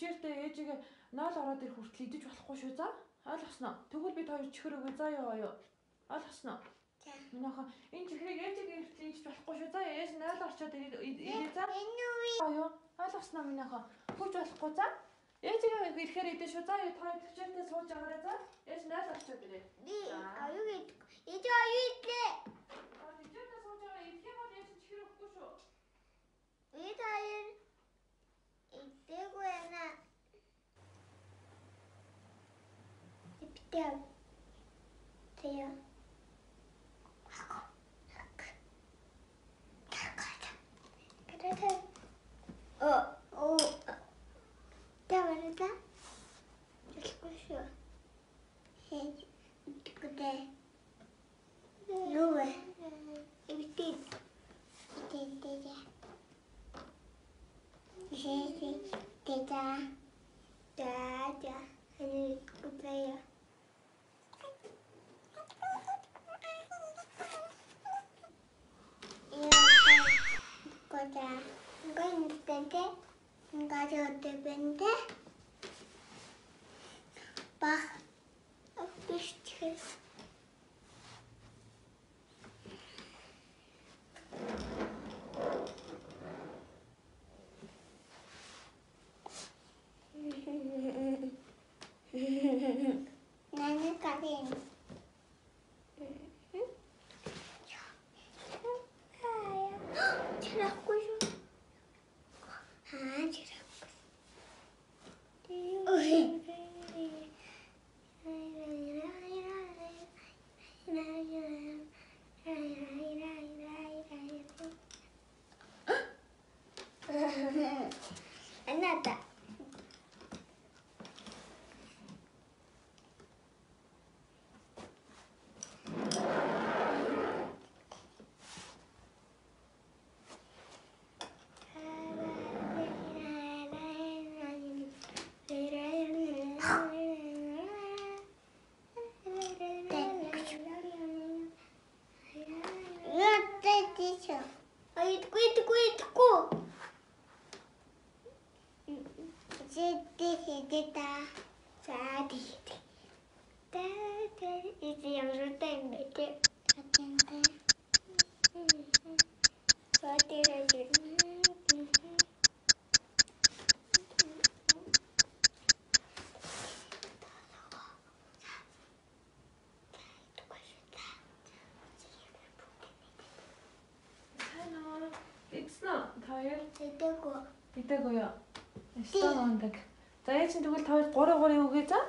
төвчээртэй ээжигээ 0 ороод ирэх хүртэл идэж болохгүй шүү за. Ойлгосноо? Тэгвэл бид хоёр чихэр өгье заа ёо. Ойлгосноо? Минийхээ энэ чихрийг ээжигээ хүртэл идэж болохгүй шүү за. Ээж 0 орчоод ирээ за. Ёо. Ойлгосноо минийхээ? Хөвж болохгүй за. Ээжигээ ирэхээр идэж шүү за. Та хоёр төвчээртэй сууж байгаарай за. Ээж 0 орчоод ирээ. Аюу идэх. Ээж аюу идлээ. Төвчээртэй сууж байгаа идэхээ бол ээж чихэр өгөхгүй шүү. Ээж аюу идэхгүй яана. Иптээ. Тэя. Даварда. Чекушо. Хей. Куде? Нуэ. Ибтит. Ибтит. Хей. Тета. Да. Они купея. Кота. Гонтенте. Гадотебенте. Бах. Бишче. Нана каден. Чираккушу. Чиракку. Ой. Анната. Идэхгүй юу? Стон ондаг. За ээж чинь тэгвэл та хоёр 3 өгье за.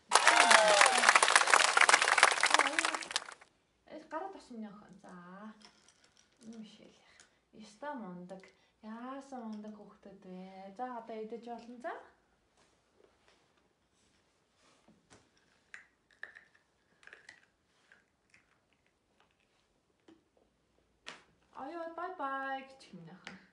Гараад авсан минь охин. За. Юм шил яах. Стон ондаг. Яасан ондаг хөхтөд вэ? За одоо идэж болно за. Аюу бай бай гэж минь охин.